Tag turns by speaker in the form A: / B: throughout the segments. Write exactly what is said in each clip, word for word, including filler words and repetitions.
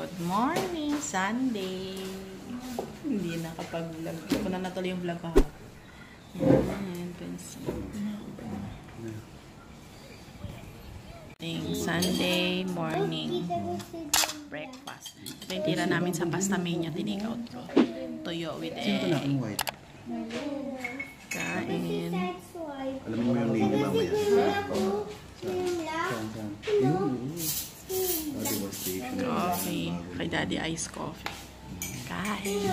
A: Good morning, Sunday. Hindi nakapag-vlog. Ito na natuloy yung vlog ko. Ayan, pencil. Sunday morning breakfast. Ito yung tira namin sa pasta mania. Tinake out ko. Tuyo with egg. Kain.
B: Alam mo yung name mamaya.
A: Coffee. Kay Daddy Ice Coffee. Kain.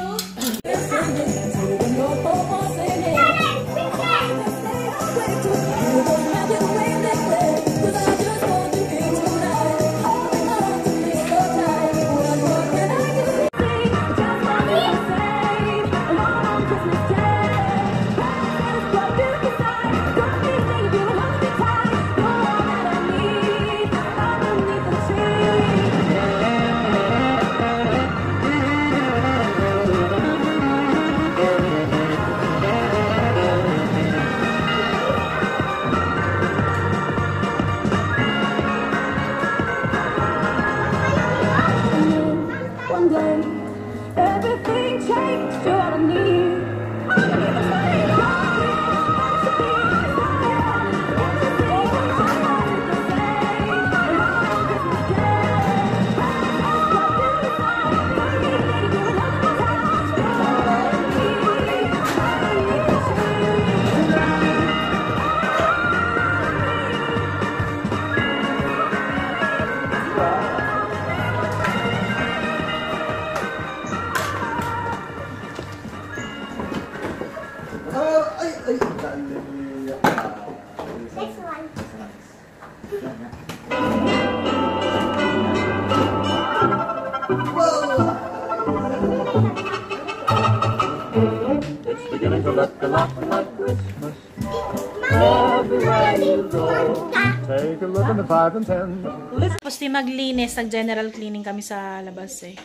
C: It's beginning to look a lot like Christmas. Everywhere you go, take a look in the five and ten.
A: Tapos di maglinis, nag-general cleaning kami sa labas eh.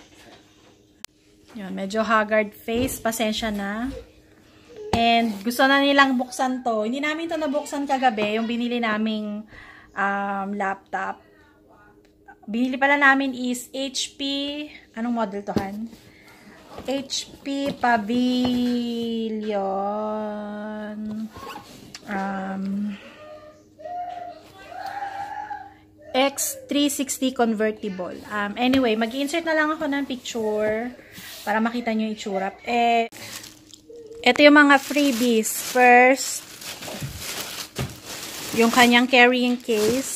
A: Yun, medyo haggard face, pasensya na. And gusto na nilang buksan to. Hindi namin to nabuksan kagabi, yung binili naming um, laptop. Binili pala namin is H P, anong model to, Han? H P Pavilion um, X three sixty convertible. Um, anyway, mag-insert na lang ako ng picture para makita nyo yung itsura. Eh, ito yung mga freebies. First, yung kanyang carrying case.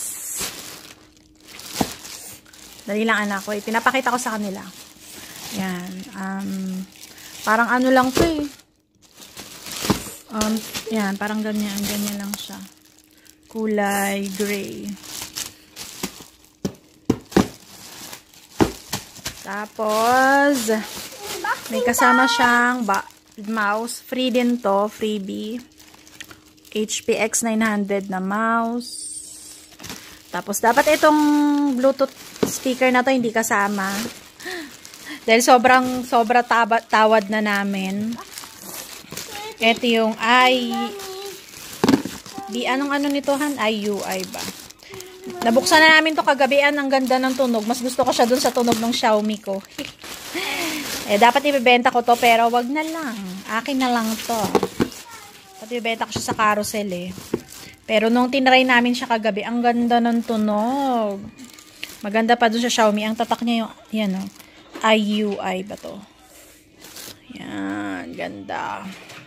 A: Dali lang anak ko. Pinapakita ko sa kanila. Yan. Um, parang ano lang to eh. Um, yan. Parang ganyan. Ganyan lang siya. Kulay gray. Tapos, may kasama siyang ba mouse. Free din to. Freebie. H P X nine hundred na mouse. Tapos, dapat itong Bluetooth speaker na to hindi kasama. Dahil sobrang, sobra taba, tawad na namin. Ito yung I... Di, anong ano nito, Han? I U I ba? Nabuksan na namin to kagabian. Ang ganda ng tunog. Mas gusto ko siya dun sa tunog ng Xiaomi ko. Eh, dapat ibebenta ko to, pero wag na lang. Akin na lang to. Dapat ibebenta ko siya sa carousel eh. Pero nung tinry namin siya kagabi, ang ganda ng tunog. Maganda pa dun sa Xiaomi. Ang tatak niya yung, yan o. I U I ba to? Yan. Ganda.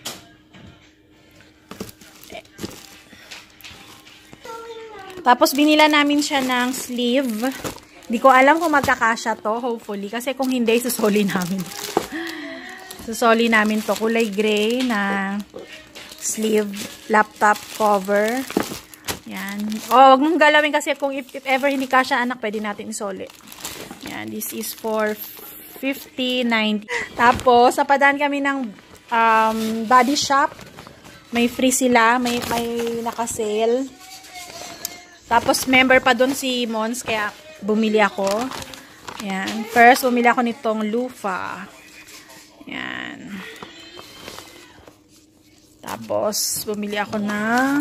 A: Eh. Tapos, binila namin siya ng sleeve. Hindi ko alam kung magkakasya to. Hopefully. Kasi kung hindi, susoli namin. susoli namin to. Kulay gray na sleeve laptop cover. Yan. Oh, wag mong galawin kasi kung if, if ever hindi kasya anak, pwede natin isoli. Yan. This is for fifty ninety. Tapos, napadaan kami ng um, body shop. May free sila. May, may naka-sale. Tapos, member pa dun si Mons. Kaya, bumili ako. Yan. First, bumili ako nitong loofah. Yan. Tapos, bumili ako ng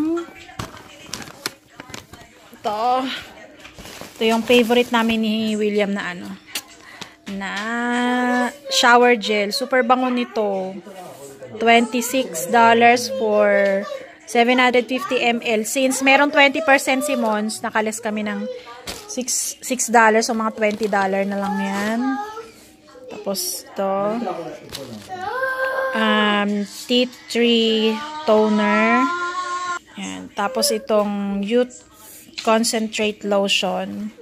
A: ito. Ito yung favorite namin ni William na ano. Na na shower gel. Super bango nito. twenty-six dollars for seven hundred fifty milliliters. Since meron twenty percent si Mons, nakalis kami ng six dollars o mga twenty dollars na lang yan. Tapos ito. Um, tea tree toner. Yan. Tapos itong youth concentrate lotion.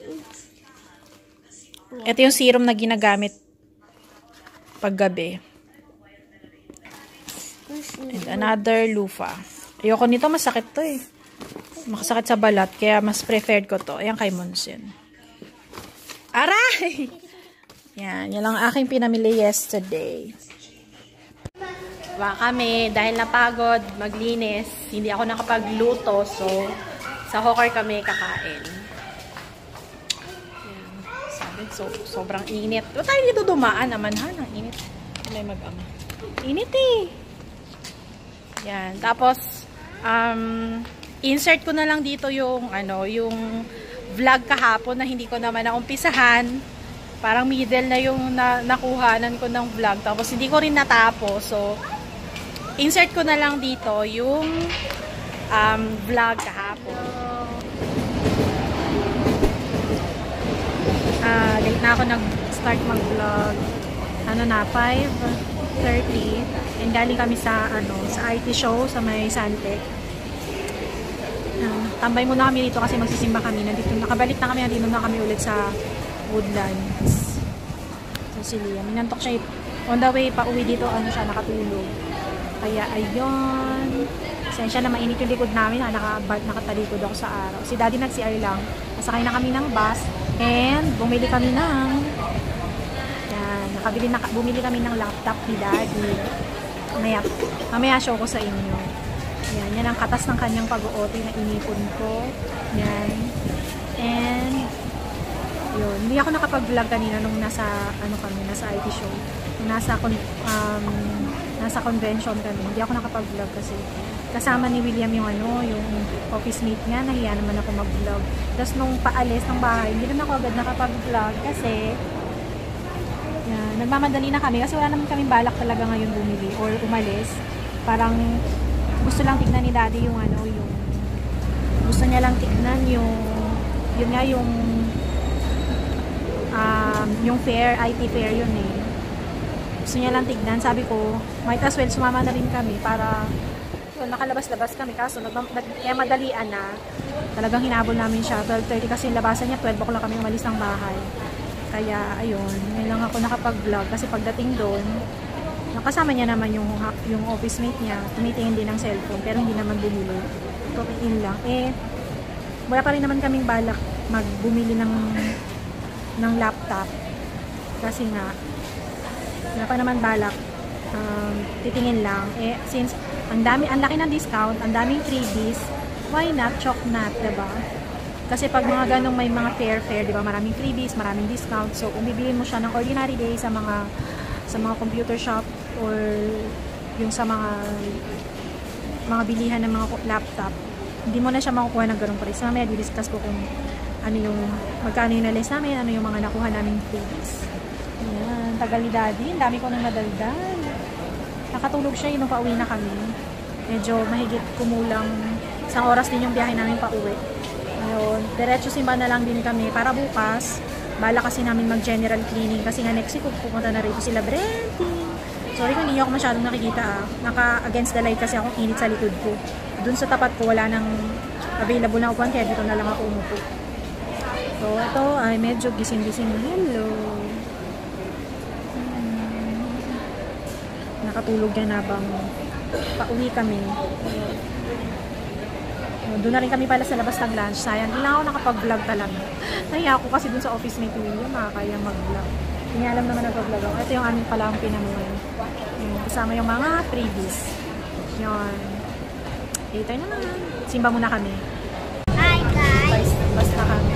A: Ito yung serum na ginagamit paggabi. And another loofah. Ayoko nito, masakit to eh. Makasakit sa balat, kaya mas preferred ko to. Ayan kay Monsin. Aray! Yan, yan lang aking pinamili yesterday. Diba kami, dahil napagod, maglinis, hindi ako nakapagluto, so sa hawker kami kakain. So, sobrang init. O tayo dito dumaan naman ha, ang init. May mag-ama. Init eh. Yan. Tapos, um, insert ko na lang dito yung, ano, yung vlog kahapon na hindi ko naman naumpisahan. Parang middle na yung na nakuhanan ko ng vlog. Tapos, hindi ko rin natapos. So, insert ko na lang dito yung um, vlog kahapon. Ah, uh, late na ako nag-start mag-vlog. Ano na, five thirty. And galing kami sa, ano, sa I T show, sa may Santec. Uh, tambay muna kami dito kasi magsisimba kami. Nandito, nakabalik na kami, nandito na kami ulit sa Woodlands. So, si Liam. Minantok siya, on the way, pa uwi dito, ano siya, nakatulog. Kaya, ayun. Sensya na mainit yung likod namin, ha, naka, nakatalikod ako sa araw. Si Daddy nag-C R lang. Nasakay na kami ng bus. And, bumili kami ng yan, nakabili na, bumili kami ng laptop ni Daddy. Mamaya, mamaya show ko sa inyo. Yan, yan ang katas ng kanyang pag-o-O T na inipon ko. Yan. And, yun. Hindi ako nakapag-vlog kanina nung nasa, ano kami, nasa I T show. Nasa, um, nasa convention kami. Hindi ako nakapag-vlog kasi kasama ni William yung ano, yung office mate niya, nahiya naman ako mag-vlog. Tapos nung paalis ng bahay, hindi naman ako agad nakapag-vlog kasi yan, nagmamadali na kami kasi wala naman kaming balak talaga ngayon bumili or umalis. Parang gusto lang tignan ni Daddy yung ano, yung gusto niya lang tignan yung yun nga yung um, yung fair, I T fair yun eh. Gusto niya lang tignan. Sabi ko, might as well sumama na rin kami para nakalabas-labas kami kaso nag, nag, kaya madalian na talagang hinabol namin siya twelve thirty kasi yung labasan niya twelve o'clock kami umalis ng bahay kaya ayun, ngayon lang ako nakapag-vlog kasi pagdating doon nakasama niya naman yung, yung office mate niya tumitingin din ng cellphone pero hindi naman bumili tumitingin lang eh wala pa rin naman kaming balak magbumili ng ng laptop kasi nga wala pa naman balak um, titingin lang eh since ang dami, ang laki ng discount, ang daming freebies, why not, chok not, diba? Kasi pag mga ganong may mga fair-fair, diba, maraming freebies, maraming discount, so umibili mo siya ng ordinary day sa mga sa mga computer shop or yung sa mga mga bilihan ng mga laptop, hindi mo na siya makukuha ng ganong price. Mamaya, di-discuss ko kung ano yung, magkano yung nalis namin, ano yung mga nakuha naming freebies. Ayan, tagal ni Daddy, ang dami ko nang nadaldal. Nakatulog siya yun nung pauwi na kami. Medyo mahigit kumulang isang oras din yung biyahe namin pauwi. Ayun, diretso simba na lang din kami para bukas. Bala kasi namin mag-general cleaning kasi nga next week pupunta na rito sila Brenting. Sorry kung hindi ako masyadong nakikita ah. Naka-against the light kasi ako init sa likod ko. Dun sa tapat ko wala nang available na upuan kaya dito na lang ako umupo. So ito ay medyo gising-gising na. Hello. Nakatulog yan habang pauwi kami. Doon na rin kami pala sa labas ng lunch. Sayang, hindi lang ako nakapag-vlog talaga. Nahiya ako kasi doon sa office mate William, makakaya mag-vlog. Hindi alam naman nag-vlog ako. Ito yung aming pala ang pinamuhan. Kasama yung mga freebies. Yun. Later naman. Simba muna kami.
D: Hi guys!
A: Basta kami.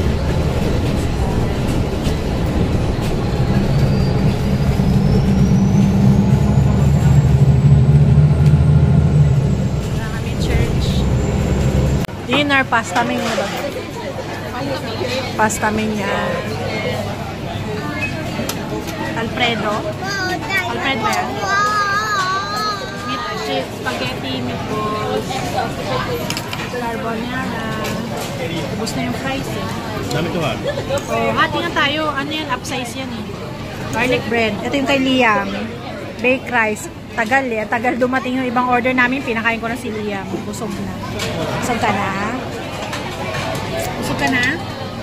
A: Dinner, pasta ming ba? Pasta ming yan. Alfredo. Alfredo yan. Meat cheese, spaghetti, meatballs, carbonara. Ubus na yung fries eh.
B: Dami to ha.
A: Oh, hati nga tayo. Ano yan? Upsize yan eh. Garlic bread. Ito yung kay Liam. Baked rice. Tagal eh. Tagal dumating yung ibang order namin. Pinakain ko na si Liam. Busog na. Busog ka na? Busog ka na?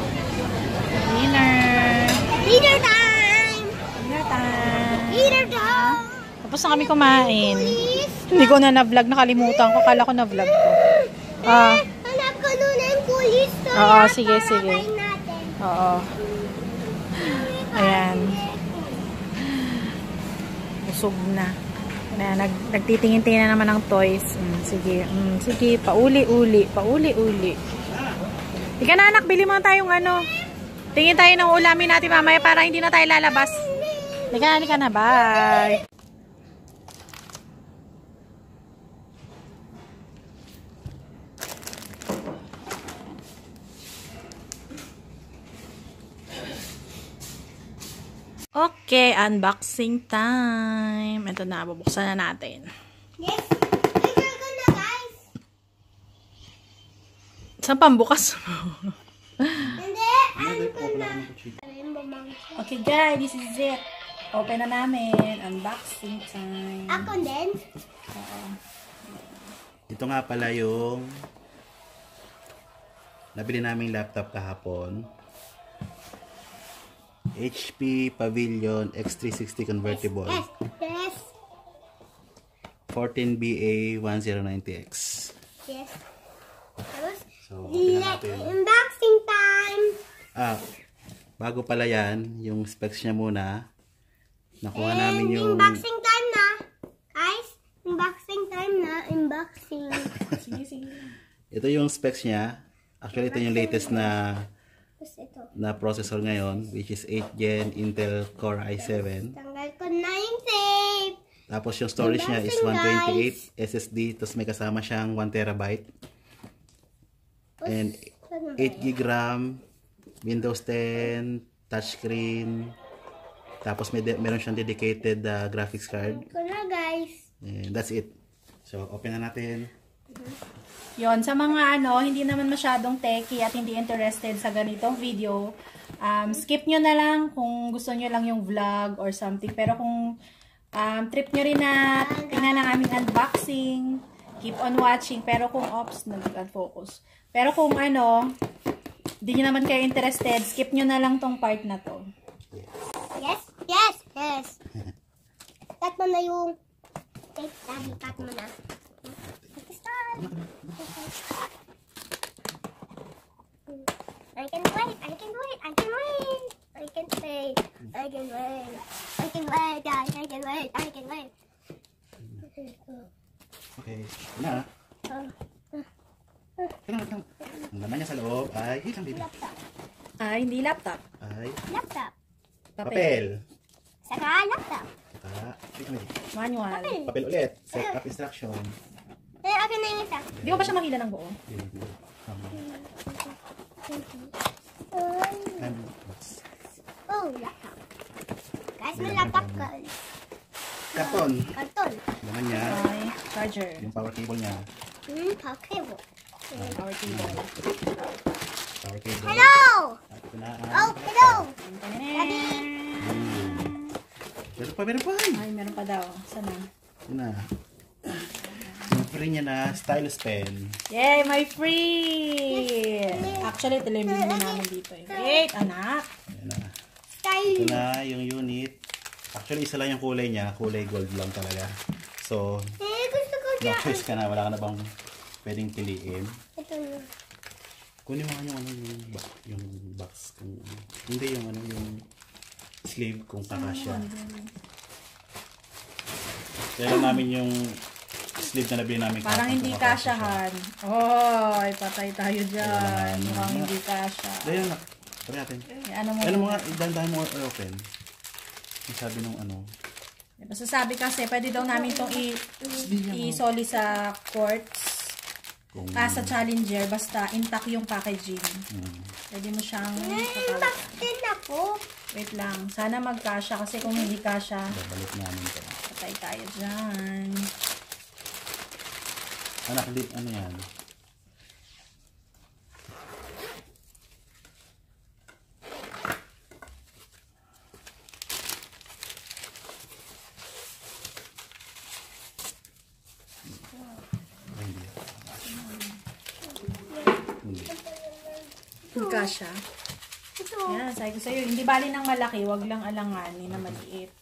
A: Dinner.
D: Dinner time!
A: Dinner time.
D: Dinner time!
A: Tapos na kami kumain. Hindi ko na na-vlog. Nakalimutan ko. Kala ko na-vlog ko. Ah.
D: Hanap ko nun ang kulis.
A: Oo, sige, sige. Oo. Ayan. Busog na. Ayan, nag, nagtitingin-tingin na naman ng toys. Mm, sige, mm, sige. Pauli-uli. Pauli-uli. Ika na anak, bili mo tayong ano. Tingin tayo ng ulamin natin mamaya para hindi na tayo lalabas. Ika na, ika na. Bye. Okay, unboxing time. Ito na, bubuksan na natin.
D: Yes, picture ko na guys.
A: Saan pambukas?
D: Hindi, ano ko na.
A: Okay guys, this is it. Open na namin. Unboxing time.
D: Ako din.
A: Oo.
B: Ito nga pala yung nabili naming laptop kahapon. H P Pavilion X three sixty convertible.
D: Yes, yes.
B: fourteen B A one zero nine T X.
D: Yes. Tapos,
B: So, open na natin.
D: unboxing time.
B: Ah, bago pala yan, yung specs niya muna. Nakuha namin
D: And
B: yung...
D: unboxing time na. Guys, unboxing time na. Unboxing.
A: Sige, sige.
B: Ito yung specs niya. Actually, ito yung latest na
D: Tapos ito.
B: na processor ngayon, which is eighth gen Intel Core i seven.
D: Tanggal ko na yung tape.
B: Tapos yung storage niya is one twenty-eight S S D, tapos may kasama siyang one terabyte. And eight gig RAM, Windows ten, touchscreen. Tapos may meron siyang dedicated uh, graphics card.
D: Ko na guys.
B: And that's it. So, open na natin.
A: Yon, sa mga ano, hindi naman masyadong techie at hindi interested sa ganitong video, um, skip nyo na lang kung gusto nyo lang yung vlog or something. Pero kung um, trip nyo rin na tingnan ang aming unboxing, keep on watching. Pero kung ops, nag-focus. Pero kung ano, hindi nyo naman kayo interested, skip nyo na lang tong part na to.
D: Yes, yes, yes. Cut mo na yung tape. Daddy, cut mo na. I can wait, I can wait, I can wait, I can wait, I can wait, I can wait, guys, I can wait, I can wait.
B: Okay, na. Teka lang, teka lang. Ang laman niya sa loob ay, hit lang baby.
D: Laptop,
A: Ah, hindi laptop.
B: Ay,
D: laptop,
A: Papel.
B: papel.
D: saka laptop.
B: Ah, hit lang baby.
A: Manual.
B: Papel ulit. Set up instruction.
D: Eh, akin na yung isa.
A: Di ko pa siya makita ng buo.
D: Oh, laptop. Guys, may laptop ka.
B: Karton.
D: Karton.
B: Laman niya.
A: Okay. Charger.
B: Yung power cable niya.
D: Hmm, cable.
A: Power cable.
B: Power cable.
D: Hello!
B: At ito na ang...
D: Oh, hello!
B: Hmm. Meron pa, meron pa.
A: Ay, meron pa daw. Sana?
B: Ito na. Yung free niya na stylus pen.
A: Yay! May free! Actually, ito lang yung binili namin dito. Eh. Wait, anak!
B: Ayan na.
D: Style.
B: Ito na yung unit. Actually, isa lang yung kulay niya. Kulay gold lang talaga. So,
D: Eh, gusto ko
B: no
D: dyan.
B: choice ka na. Wala ka na bang pwedeng piliin.
D: Ito na.
B: Kunin mo nga yung, ano, yung, ba- yung box. Kung, hindi yung, ano, yung sleeve kung kakasya. Kaya lang namin yung sleeve na nabili namin.
A: Parang
B: kahapon
A: hindi
B: kung kakasya siya.
A: kasyahan. Oh, ay patay tayo dyan.
B: Ayan.
A: Mukhang hindi kasya.
B: Dahil na. Try natin.
A: Eh, ano mo?
B: Ano mo nga, dahan-dahan mo open. Yung sabi nung ano.
A: Basta sabi kasi, pwede daw namin itong i-soli sa quartz.
B: Kung,
A: Ah, sa Challenger, basta intact yung packaging.
B: hmm.
A: Pwede mo siyang
D: Eh,
A: papalitan.
D: bakit din ako?
A: Wait lang. Sana magkasya kasi kung hindi kasya,
B: Babalik namin ito.
A: patay tayo dyan.
B: Anak, lip, ano yan? Ay, hindi. Hindi.
A: Magkasya. Yan, sabi ko sa'yo, hindi bali ng malaki, wag lang alanganin na maliit.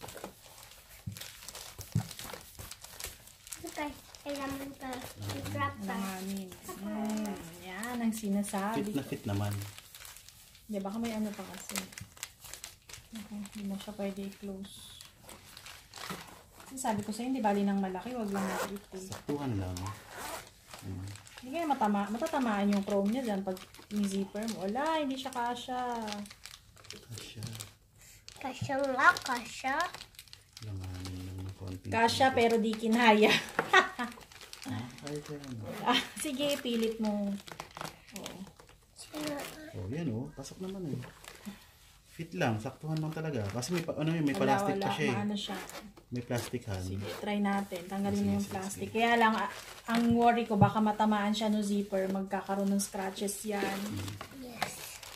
D: Okay, kailangan ka i-grab ka.
A: Alanganin. Mm, yan, ang sinasabi.
B: Fit na fit naman.
A: Hindi, baka may ano pa kasi. Okay, hindi mo siya pwede i-close. Kasi sabi ko sa'yo, hindi bali ng malaki, wag lang maliit. Eh.
B: Saktuhan lang. Hmm.
A: Hindi kaya matama, matatamaan yung chrome niya dyan pag i-zipper mo. Wala, hindi siya kasha.
B: Kasya.
D: Kasya nga, kasya.
B: Langanin lang ng konting.
A: Kasha pero di kinaya.
B: Ah, kahit yan.
A: Ah, sige, pilit mo. Oo.
B: Oh, yan oh. Pasok naman eh. Fit lang. Saktuhan lang talaga. Kasi may, pa- ano, yun, may
A: Wala,
B: plastic
A: wala.
B: pa siya eh.
A: Maano siya.
B: May plastic han.
A: Sige, try natin. Tanggalin mo
B: Sige,
A: yung
B: sige,
A: plastic. Kaya lang, ah, ang worry ko, baka matamaan siya no zipper. Magkakaroon ng scratches yan.
D: Yes.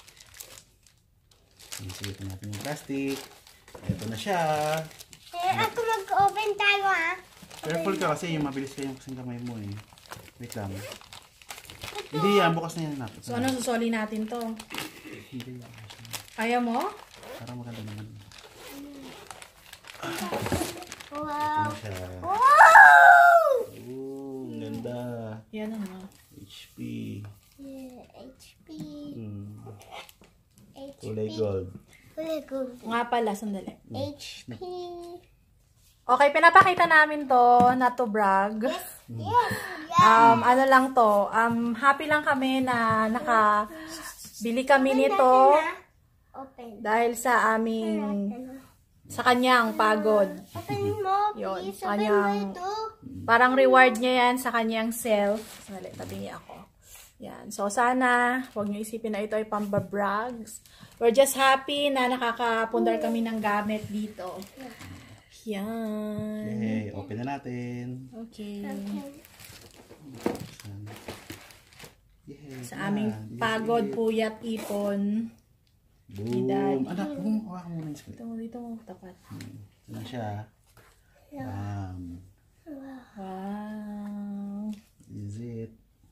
B: Sige natin yung plastic. Ito na siya.
D: Eh, ako mag-open tayo ah.
B: Careful ka kasi yung mabilis ka yung kasing kamay mo eh. Wait lang. Hindi yan. Bukas na yan. Nak.
A: So, ano susoli natin to?
B: Hindi yan.
A: Ayaw mo?
B: Parang maganda naman.
D: Wow.
B: Ito na siya.
D: Wow!
B: Oh, ang ganda.
A: Yan ano.
B: H P.
D: Yeah, H P.
B: Hmm.
D: H P.
B: Kulay gold.
D: Kulay gold.
A: Nga pala, sandali.
D: H P.
A: Okay, pinapakita namin to, not to brag.
D: Yes.
A: Um, ano lang to, um, happy lang kami na nakabili kami nito
D: Open.
A: dahil sa aming, sa kanyang pagod.
D: Openin mo,
A: Yun,
D: please.
A: sa
D: Open mo
A: kanyang,
D: ito.
A: parang reward niya yan sa kanyang self. Sandali, tabi niya ako. Yan. So, sana, huwag niyo isipin na ito ay pambabrags. We're just happy na nakakapundar kami ng gamit dito. Yan.
B: Yay, open na natin.
A: Okay.
B: Yay,
A: Sa aming
B: yan.
A: pagod, puyat, ipon.
B: Boom.
A: Dad.
B: Anak, boom. Hawakan mo na yung screen.
A: Dito mo, dito mo, tapat.
B: Ito na siya. Bam.
A: Wow.
B: Is it?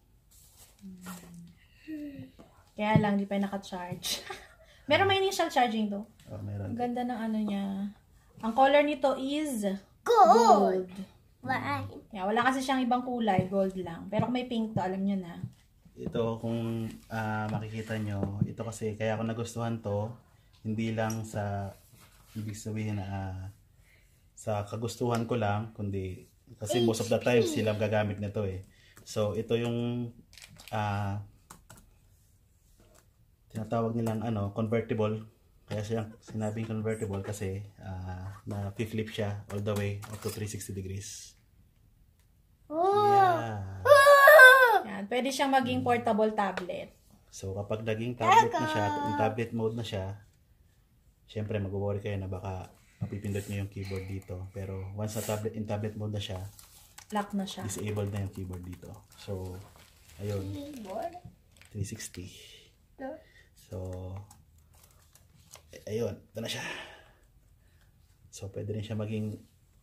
A: Kaya lang, di pa yung naka-charge. Meron may initial charging to.
B: Oh, meron.
A: Ang ganda ng ano niya. Ang color nito is
D: Gold.
A: gold.
D: Why?
A: Yeah, wala kasi siyang ibang kulay, gold lang. Pero kung may pink to, alam niyo na.
B: Ito, kung ah, makikita nyo, ito kasi, kaya ako nagustuhan to, hindi lang sa, ibig sabihin na, ah, sa kagustuhan ko lang, kundi, kasi most of the time, sila gagamit nito eh. So, ito yung, ah, tinatawag nilang, ano, convertible. Kaya siya sinabing convertible kasi, ah, na flip siya all the way up to three sixty degrees. Yeah.
A: Yan, pwede siyang maging portable tablet.
B: So, kapag naging tablet na siya, in tablet mode na siya, syempre mag-worry kayo na baka mapipindot nyo yung keyboard dito. Pero once na tablet, in tablet mode na siya,
A: Lock na siya.
B: disabled na yung keyboard dito. So, ayun,
D: Keyboard.
B: three sixty.
D: No.
B: So, ay- ayun, ito na siya. So, pwede rin siya maging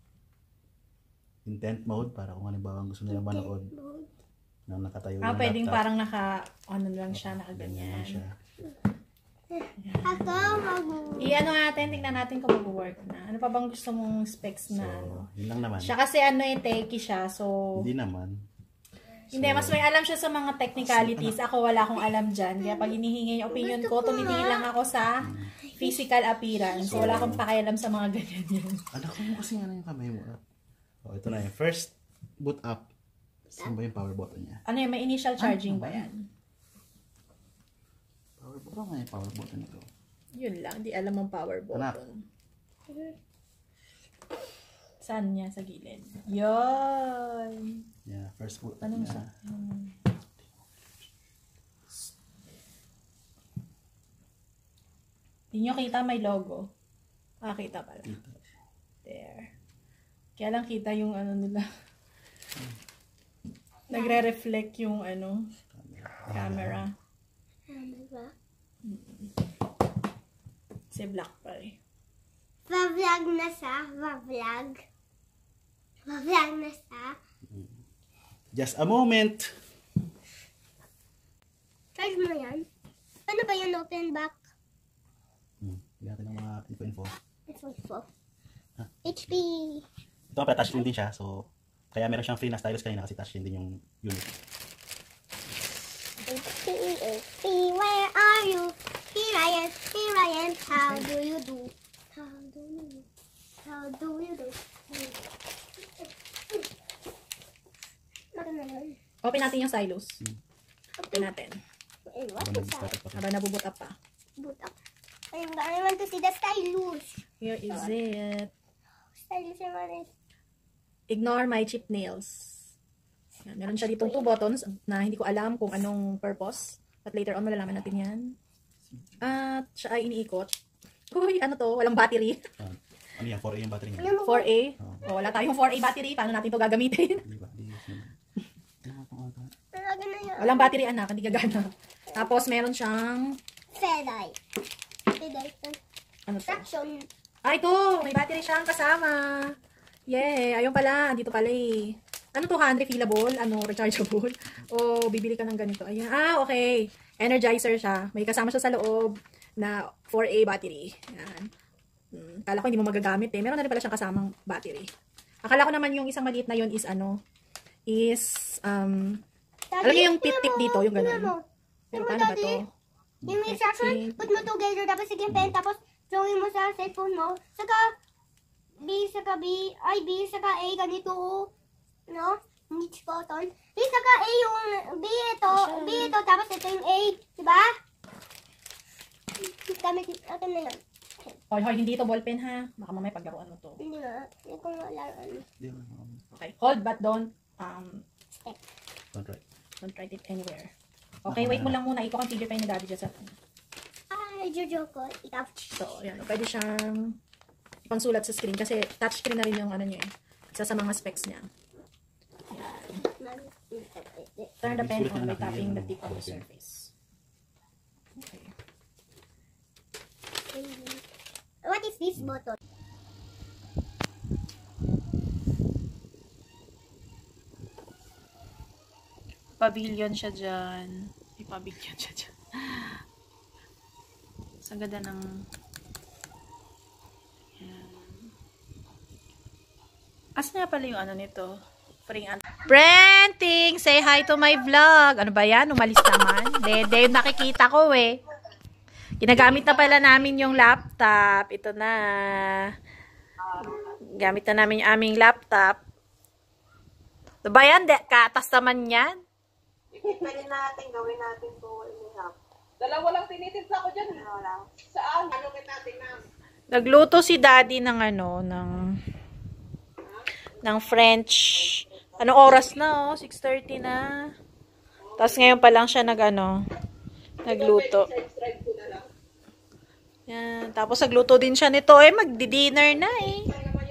B: intent mode para kung halimbawa gusto nila manood nang nakatayo
A: Ah,
B: yung
A: pwedeng
B: laptop.
A: parang naka, ano lang siya,
B: Ganyan
A: nakaganyan.
B: lang siya.
D: Ako mag...
A: I-ano natin, tingnan natin kung mag-work na. Ano pa bang gusto mong specs
B: So,
A: na ano?
B: yun lang naman.
A: Siya kasi ano eh, techie siya, so...
B: Hindi naman.
A: Hindi, mas may alam siya sa mga technicalities. Ako wala akong alam dyan. Kaya pag hinihingi yung opinion ko, tumitingin lang ako sa physical appearance. So, wala akong pakialam sa mga ganyan yan.
B: Anak ko mo kasi ano yung kamay mo. Oh, ito na yung first boot up. Saan ba yung power button niya?
A: Ano yun, may initial charging ba yan?
B: Power button nga yung power button nito.
A: Yun lang, di alam ang power
B: Anak.
A: button. Saan niya? Sa gilid. Yun!
B: Yeah, first boot up
A: Anong
B: niya.
A: sa? Hmm. Di nyo kita may logo. Ah, kita pala. There. Kaya lang kita yung ano nila. Nagre-reflect yung ano, camera.
D: Camera.
A: Kasi black pa eh.
D: Va-vlog na sa. Va-vlog. Va-vlog na sa.
B: Just a moment.
D: Charge mo yan. Ano ba yung open back?
B: Hmm. Bigyan natin ng mga info-info.
D: Info.
B: Huh?
D: H P.
B: Ito nga, touchscreen din siya. So, kaya meron siyang free na stylus kanina kasi touchscreen din yung unit.
D: H P, H P, where are you? Here I am, here I am. How do you do? How do you do? How do you do?
A: Open natin yung stylus. Open natin.
D: Eh, what
B: Habang
D: is that?
B: nag-start up pa siya.
A: Habang nabuboot up pa.
D: Boot up. I want to see the stylus.
A: Here is it.
D: Stylus naman eh.
A: Ignore my chip nails. Yan, meron siya ditong two buttons na hindi ko alam kung anong purpose. But later on, malalaman natin yan. At siya ay iniikot. Uy, ano to? Walang battery.
B: Ah, ano yan? four A yung battery niya.
A: four A. Oh, wala tayong four A battery. Paano natin to gagamitin?
B: Di ba? Di ba?
D: Talaga na yun.
A: Walang battery, anak. Hindi gagana. Tapos, meron siyang...
D: Feday. Feday.
A: Ano to?
D: Traction.
A: Ah, ito! May battery siyang kasama. Yay! Ayun pala. Dito pala eh. Ano to, ha? Refillable? Ano? Rechargeable? O bibili ka ng ganito. Ayan. Ah, okay. Energizer siya. May kasama siya sa loob na four A battery. Ayan. Hmm, kala ko hindi mo magagamit eh. Meron na rin pala siyang kasamang battery. Akala ko naman yung isang maliit na yun is ano, is, um, alam niyo yung tip-tip dito, yung ganun. Pero paano ba to?
D: Yung instruction, put mo together, tapos sige pen, tapos drawing mo sa cellphone mo. Saka, B, saka B, ay B, saka A, ganito, no? Niche button. B, saka A yung, B ito, B ito, tapos ito yung A, diba? Gamit, atin na yan.
A: Hoy, hoy, hindi ito ballpen ha. Baka mamaya paglaruan mo to.
D: Hindi nga, hindi ko nga laruan.
A: Okay, hold but don't, um,
B: Don't try.
A: don't write it anywhere. Okay, wait mo lang muna. I-configure pa yung daddy dyan sa...
D: Ay, Jojo ko, ikaw.
A: So, yan. Pwede siyang ipansulat sa screen kasi touchscreen na rin yung ano niya eh. Isa sa mga specs niya. Turn the pen on by tapping the tip of the surface. Okay.
D: What is this button?
A: Pavilion siya dyan. May pavilion siya dyan. Sa ganda ng... Yan. Asa nga pala yung ano nito? Pring Brenting! Say hi to my vlog! Ano ba yan? Umalis naman. Dede, yung nakikita ko eh. Ginagamit na pala namin yung laptop. Ito na. Gamit na namin yung aming laptop. Ano ba yan? Katas naman yan.
E: Pwede natin, gawin natin po. Dalawa lang tinitimpla ko dyan. Wala. Saan? Ano natin na?
A: Nagluto si daddy ng ano, ng ng French. Anong oras na oh? six thirty na. Tapos ngayon pa lang siya nag ano, nagluto. Yan. Tapos nagluto din siya nito. Eh, magdi-dinner na eh.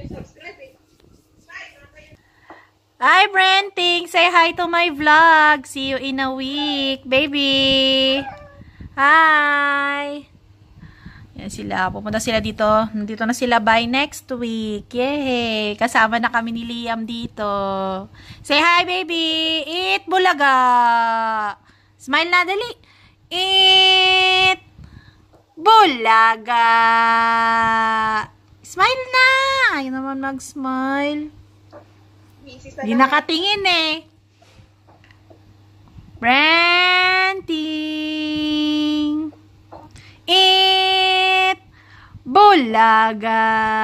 A: Hi, Brenting! Say hi to my vlog. See you in a week, baby! Hi! Yan sila. Pupunta sila dito. Nandito na sila by next week. Yay! Kasama na kami ni Liam dito. Say hi, baby! Eat bulaga! Smile na, dali! Eat bulaga! Smile na! Ayaw naman mag-smile. Hindi nakatingin eh. Brenting! Eat bulaga!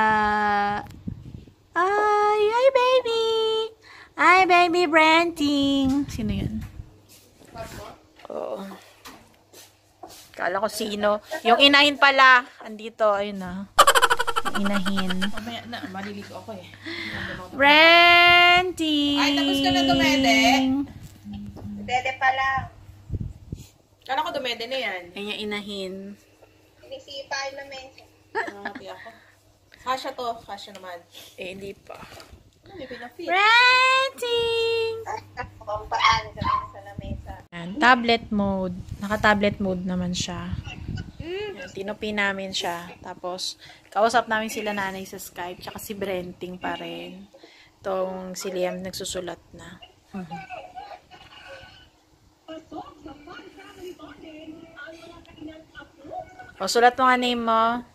A: Ay, ay baby! Ay baby Brenting! Sino yun? Oh. Kala ko sino. Yung inahin pala. Andito, ayun na. Yung inahin.
E: Mamaya na, maliligo ako eh.
A: Brenting!
E: Ay, tapos ka na dumede? Dede pala. Kala ko dumede na yan.
A: Ayun yung inahin.
E: Inisipa yung na mesa. Nangangati ako. Kasha to. Kasha naman.
A: Eh, hindi pa.
E: Ano, may pinafit.
A: Renting!
E: Ang paan sa lamesa.
A: Yan, tablet mode. Naka-tablet mode naman siya. Yan, tinupi namin siya. Tapos, kausap namin sila nanay sa Skype. Tsaka si Brenting pa rin. Itong si Liam nagsusulat na. O, sulat mo nga name mo.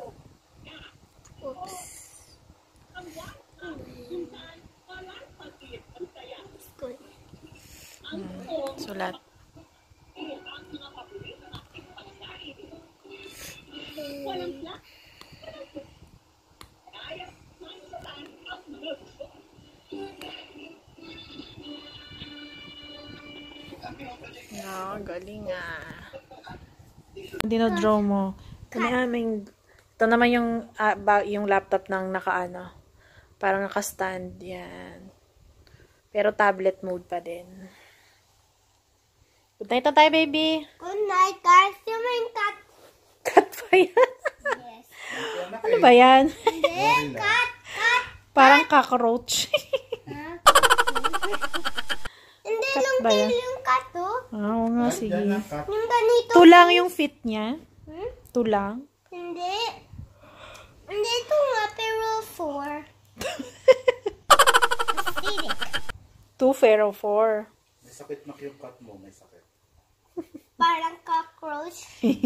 A: Hmm, sulat. No, galing ah. Dinodraw mo. Ito na aming, ito naman yung, uh, ba, yung laptop ng nakaano. Parang naka-stand. Yan. Pero tablet mode pa din. Good night na tayo, baby.
D: Good night, guys. Yung may cat.
A: Cut ba yan?
D: Yes.
A: Ano ba yan?
D: Hindi, cat. Cat.
A: Parang cockroach.
D: Hindi,
A: Cat
D: long
A: ba yan?
D: tail yung cat, oh.
A: Ah, oo nga, sige.
D: Yung ganito.
A: Tulang yung fit niya.
D: Hmm?
A: Tulang.
D: Hindi. Hindi, ito nga, pero four. Acidic.
A: Two Pharaoh four.
B: May sakit mak yung cut mo, may sakit.
D: Parang cockroach.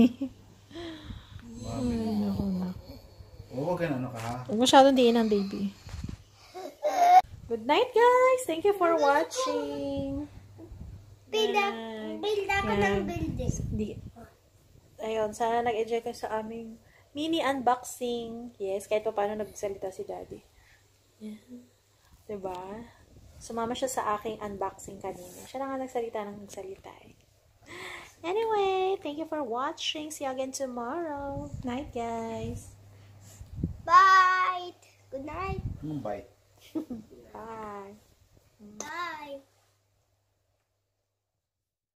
B: Oo, ganun ka ha.
A: Huwag masyadong diin ang baby. Good night, guys. Thank you for watching.
D: Build up,
A: Yan.
D: build up
A: Yan.
D: ng building.
A: Di. Ayun, sana nag-enjoy kayo sa aming mini unboxing. Yes, kahit pa paano nagsalita si Daddy. Yan. Diba? Sumama siya sa aking unboxing kanina. Siya na nga nagsalita ng nagsalita eh. Anyway, thank you for watching. See you again tomorrow. Night, guys.
D: Bye. Good night.
B: Bye.
A: Bye.
D: Bye.